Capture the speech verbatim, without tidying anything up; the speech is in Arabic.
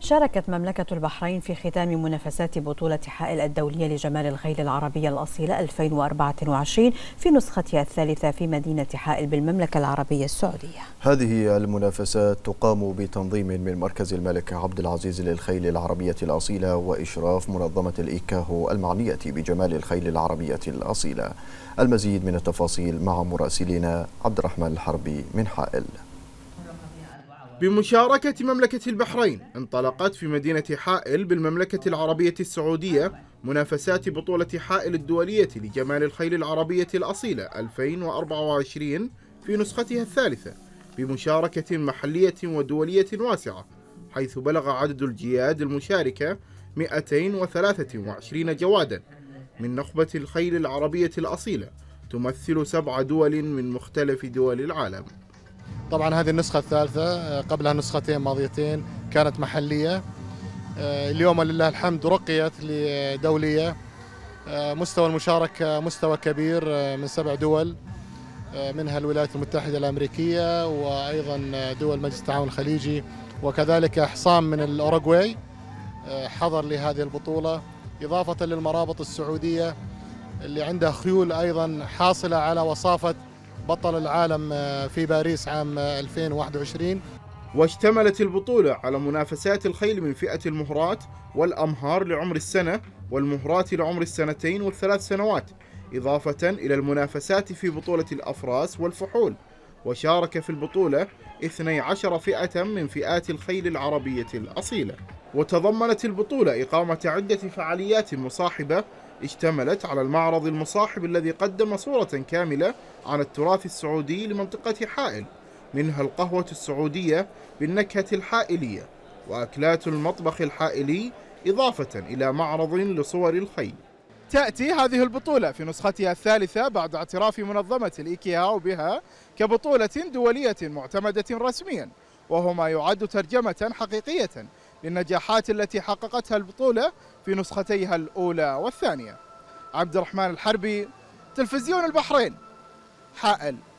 شاركت مملكة البحرين في ختام منافسات بطولة حائل الدولية لجمال الخيل العربية الأصيلة ألفين وأربعة وعشرين في نسختها الثالثة في مدينة حائل بالمملكة العربية السعودية. هذه المنافسات تقام بتنظيم من مركز الملك عبد العزيز للخيل العربية الأصيلة وإشراف منظمة الإيكاهو المعنية بجمال الخيل العربية الأصيلة. المزيد من التفاصيل مع مراسلنا عبد الرحمن الحربي من حائل. بمشاركة مملكة البحرين انطلقت في مدينة حائل بالمملكة العربية السعودية منافسات بطولة حائل الدولية لجمال الخيل العربية الأصيلة ألفين وأربعة وعشرين في نسختها الثالثة بمشاركة محلية ودولية واسعة، حيث بلغ عدد الجياد المشاركة مئتين وثلاثة وعشرين جوادا من نخبة الخيل العربية الأصيلة تمثل سبع دول من مختلف دول العالم. طبعا هذه النسخة الثالثة، قبلها نسختين ماضيتين كانت محلية، اليوم لله الحمد رقيت لدولية. مستوى المشاركة مستوى كبير من سبع دول، منها الولايات المتحدة الأمريكية وأيضا دول مجلس التعاون الخليجي، وكذلك حصان من الأوروغواي حضر لهذه البطولة، إضافة للمرابط السعودية اللي عندها خيول أيضا حاصلة على وصافة بطل العالم في باريس عام ألفين وواحد وعشرين. واشتملت البطولة على منافسات الخيل من فئة المهرات والأمهار لعمر السنة والمهرات لعمر السنتين والثلاث سنوات، إضافة إلى المنافسات في بطولة الأفراس والفحول. وشارك في البطولة اثنتي عشرة فئة من فئات الخيل العربية الأصيلة. وتضمنت البطولة إقامة عدة فعاليات مصاحبة اشتملت على المعرض المصاحب الذي قدم صورة كاملة عن التراث السعودي لمنطقة حائل، منها القهوة السعودية بالنكهة الحائلية وأكلات المطبخ الحائلي، إضافة إلى معرض لصور الخيل. تأتي هذه البطولة في نسختها الثالثة بعد اعتراف منظمة الإيكاهو بها كبطولة دولية معتمدة رسميا، وهو ما يعد ترجمة حقيقية للنجاحات التي حققتها البطولة في نسختيها الأولى والثانية. عبد الرحمن الحربي، تلفزيون البحرين، حائل.